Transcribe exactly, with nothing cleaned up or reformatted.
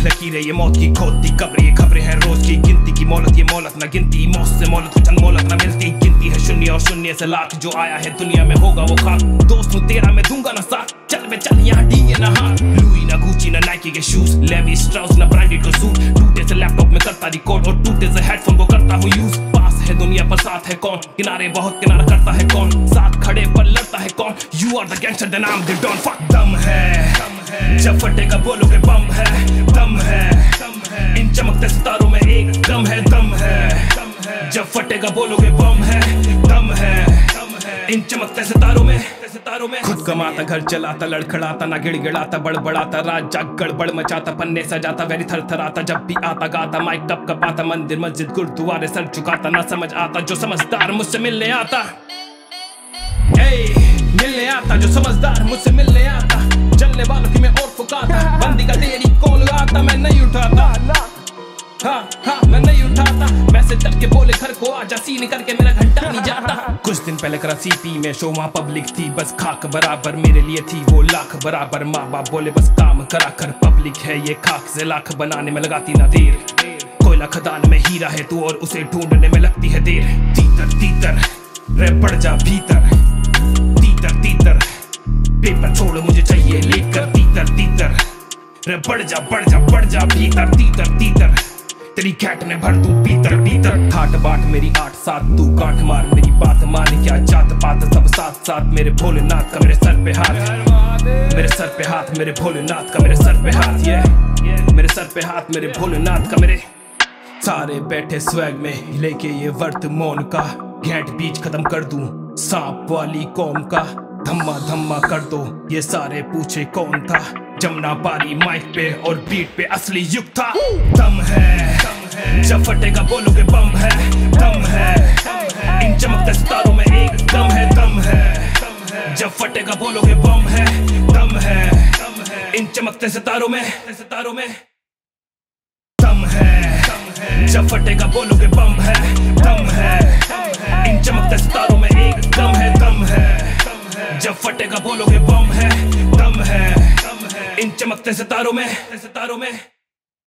लकीरें ये मौत की खोदती कब्रें, ये खबरें हैं रोज की गिनती की मौलत, ये मौलत ना गिनती मौत से मौलत चंद मौलत ना मिलती, गिनती है शून्य और शून्य से लाख, जो आया है दुनिया में होगा वो खाक, दोस्त हूँ तेरा मैं दूंगा ना साथ, चल मैं चल यहाँ डीए ना हाथ, लुई ना गुची ना नाइकी के शूज, लेवी स्ट्राउस ना ब्रांडेड को सूट, टूटे से लैपटॉप में करता रिकॉर्ड और टूटे से हेडफोन को करता हूँ यूज, पास है दुनिया पर साथ है कौन, किनारे बहुत किनारा करता है कौन, साथ खड़े पर लड़ता है कौन, you are the gangster then I am the don, फक दम है जब फटेगा बोलोगे बम है, दम है इन चमकते सितारों में एक दम है, दम है जब फटेगा बोलोगे बम है, दम है इन चमकते सितारों में सितारों में खुद कमाता घर चलाता लड़खड़ाता ना गिड़गिड़ाता बड़बड़ाता राज जाग गड़बड़ मचाता पन्ने सजाता वैरी थर थराता जब भी आता गाता माइक कप कपाता मंदिर मस्जिद गुरुद्वारे सर झुकाता ना समझ आता जो समझदार मुझसे मिलने आता, ए मिलने आता जो समझदार मुझसे मिलने आता, जलने वालों की मैं और फुकाता, बंदी का तेरी कॉल आता मैं नहीं उठाता, हाँ हाँ मैं नहीं उठाता, मैसेज करके बोले घर को आजा सीन करके मेरा घंटा नहीं जाता, कुछ दिन पहले करा सीपी में शो वहाँ पब्लिक थी बस खाक बराबर मेरे लिए थी वो लाख बराबर, माँ बाप बोले बस काम करा कर पब्लिक है ये खाक से लाख बनाने में लगाती ना देर, कोयला खदान में हीरा है तू और उसे ढूंढने में लगती है देर, तीतर तीतर रे बढ़ जा भीतर, तीतर तीतर पेपर छोड़ मुझे चाहिए लेकर, तीतर तीतर रे बढ़ जा बढ़ जा बढ़ जा भीतर, तीतर तीतर तेरी कैट में भर तू पीतर पीतर, ठाट बाट मेरी आठ सात तू गांठ मार मेरी बात मान क्या जात पात सब साथ साथ, मेरे भोलेनाथ का मेरे सर पे हाथ, मेरे सर पे हाथ मेरे भोलेनाथ का मेरे सर पे हाथ, ये मेरे सर पे हाथ मेरे भोलेनाथ का मेरे, सारे बैठे स्वैग में लेके ये वर्त मौन का, घेंट बीच खत्म कर दूं सांप वाली कौम का, धम्मा धम्मा कर दो ये सारे पूछे कौन था, जमना पारी माइक पे और बीट पे असली युग था, दम है जब फटेगा बोलोगे बम है, दम है इन चमकते सितारों में एक दम है, दम है जब फटेगा बोलोगे बम है, दम है इन चमकते सितारों में सितारों में, दम है जब फटेगा बोलोगे बम है, दम है इन चमकते सितारों में एक दम है, दम है जब फटेगा बोलोगे बम है, दम है इन चमकते सितारों में सितारों में।